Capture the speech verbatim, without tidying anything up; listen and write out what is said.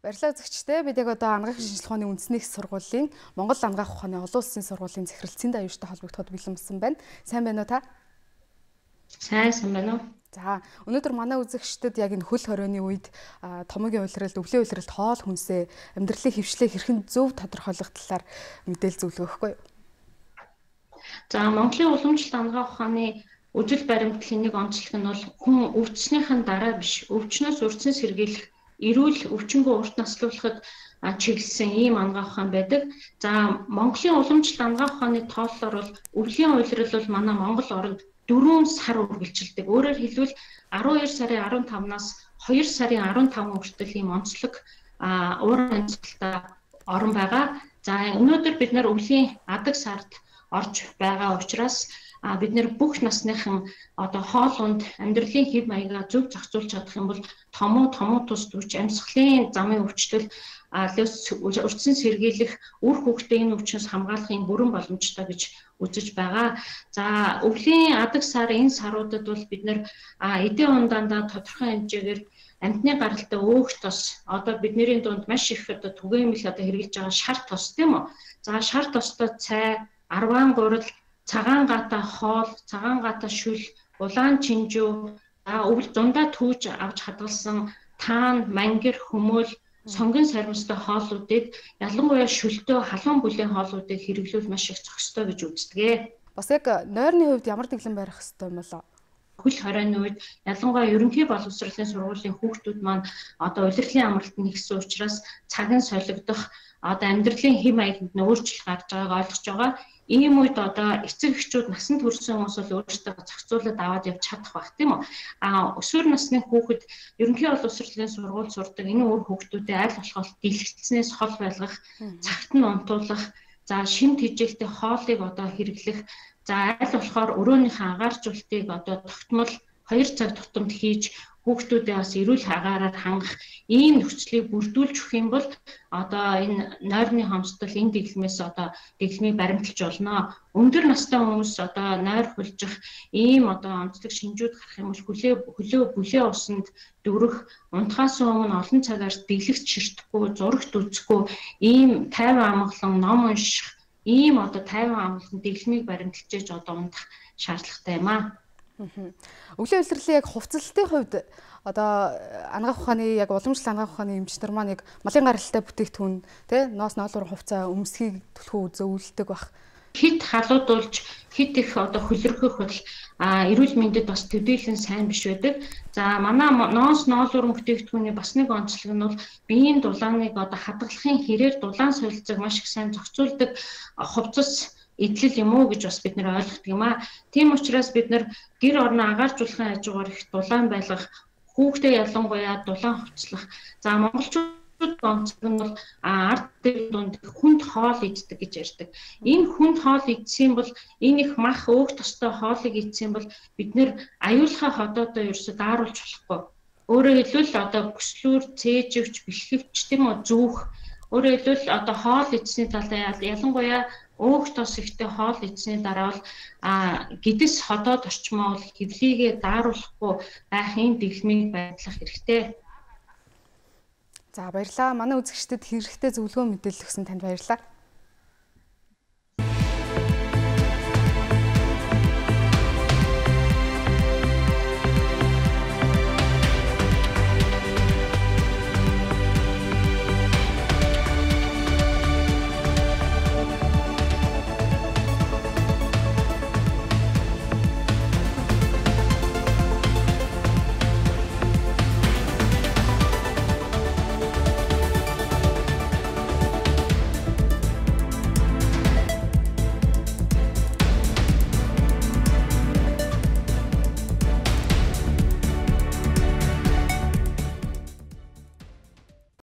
Баярлалаа үзэгчдээ. Бид яг одоо анагаах шинжилгээ ухааны үндэсний их сургуулийн Монгол анагаах ухааны олон улсын сургуулийн захиралцсан аюуштай холбогдоход бэлэн болсон байна. Сайн байна уу та? Сайн сайн байна уу? За, өнөөдөр манай үзэгчдэд яг энэ хөл хорионы үед томоогийн улиралд, өвлийн улиралд хоол хүнсээ амьдралын хэвшлээ хэрхэн зөв тодорхойлох талаар мэдээлэл зөвлөгөө өгөхгүй юу? За, Монголын уламжлалт анагаах ухааны үжил баримтлалын нэг онцлог нь бол хүн өвчснийхэн дараа биш, өвчнөөс урьдчилан сэргийлэх эрүүл өвчнгөө урт наслуулахад чиглэсэн ийм анагаах ухаан байдаг. За, Монголын уламжлалт анагаах ухааны тооллоор бол өвлийн улирал бол манай Монгол орнд дөрвөн сар үргэлжилдэг. Өөрөөр хэлбэл арван хоёр сарын арван тавнаас хоёр сарын арван таван хүртэл ийм онцлог уурын онцлогтой орон байгаа. За, өнөөдөр бид нар өвлийн адаг сард орж байгаа учраас бид нэр бүх насныхан одоо хоол унд амьдралын хэв маягаа зөв зохицуулж чадах юм бол томоо томоо тус төвч амьсгалын замын өвчлөл урьдчилан сэргийлэх үр хөвгтөө энэ өвчнөөс хамгаалахын бүрэн боломжтой гэж үзэж байгаа. За, өвлийн адаг сар энэ саруудад бол бид нэр эдийн ундаандаа тодорхой хэмжээгээр амьтны гаралтай өөх тос одоо бидний дунд маш их одоо түгээмэл одоо хэрэгжилж байгаа шар тос тийм үү? За, шар тостой цай, арван гурал, цагаан гата хоол, цагаан гата шүл, улаан чинжүү, өвөл дундаа түүж авч хадгалсан таан, мангир, хөмөөл, сонгон саримстай хооллуудыг ялангуяа шүлтөө халуун бүлийн хооллуудыг хэрэглүүл маш их зохистой гэж үздэг. Бас яг нойрны хувьд ямар дэглэм барих хэрэгтэй юм болоо? Хөл хорионы үед ялангуяа ерөнхий боловсролын сургуулийн хүүхдүүд маань одоо улирлын амралт нэгсэн учраас цаг нь солигдох одоо амьдралын хэм маягт нь өөрчлөлт гарч байгааг ойлгож байгаа. Ийм үед одоо эцэг эхчүүд насанд хүрсэн хүмүүс бол өөрсдөө зохицуулаад аваад явж чадах байх тийм үү? А өсвөр насны хүүхэд ерөнхий боловсролын сургууль сурдаг энэ өөр хүүхдүүдэд аль болох дэлгэцснээс хол байлгах, цагт нь унтуулах, за шимт хижээлтэй хоолыг одоо хэрэглэх, за аль болохоор өрөөнийхөө агааржуултыг одоо тогтмол хоёр цаг тутамд хийж хүүхдүүдээ бас эрүүл агаараар хангах ийм нөхцөлийг бүрдүүлж өгөх юм бол одоо энэ нойрны хомсдол энэ дэглэмээс одоо дэглэмийг баримталж болно. Өндөр настай хүмүүс одоо нойр хулжих ийм одоо онцлог шинжүүд гарах юм бол хөлөө хөлөө бүлээ усанд дөрөх, унтахаас өмнө олон цагаар дэглэгч ширтэхгүй, зурагт үзэхгүй ийм тайван амгалан ном унших ийм одоо тайван амгалан дэглэмийг баримталж одоо унтах шаардлагатай юм аа. Өвлийн улирлын яг хувцалтын хувьд одоо анагаах ухааны яг уламжлалт анагаах ухааны эмч нар маань яг малын гаралтай бүтээгдэхүүн тий ноос ноолуур хувцас өмсгийг төлхөө зөвлөдөг баг. Хит халуудулж хит их одоо хөлөргөх бол эрүүл мэндэд бас төдийлөн сайн биш байдаг. За, манай ноос ноолуурын бүтээгдэхүүний бас нэг онцлог нь бол биеийн дулааныг одоо хадгалахын хэрээр дулаан солилцоог маш их сайн зохицуулдаг хувцас эдлэл юм уу гэж бас бид нэр ойлгодог юм аа. Тийм учраас бид нэр гэр орноо агааржуулахын хажуугаар их дулаан байлгах, хүүхдээ ялангуяа дулаан хувцлах. За, монголчууд онцлог нь бол ард дээр дунд хүнд хоол иддэг гэж ярьдаг. Энэ хүнд хоол идсэн бол энэ их мах өөх тостой хоолыг идсэн бол бид нэр аюулхай ходоодоо ерөөсөд дааруулж болохгүй. Өөрөөр хэлбэл одоо бүслүүр, цээжвч, бэлхэвч тийм үү зүүх. Өөрөөр хэлбэл одоо хоол идсний талаа ялангуяа өөх тос ихтэй хоол идсний дараа бол гэдэс ходоод орчмоо бол хэвлийгээ дааруулахгүй байх юм дэглэмийг байдлах хэрэгтэй. За, баярлалаа. Манай үзэгчдэд хэрэгтэй зөвлөгөө мэдээлэл өгсөн танд баярлалаа.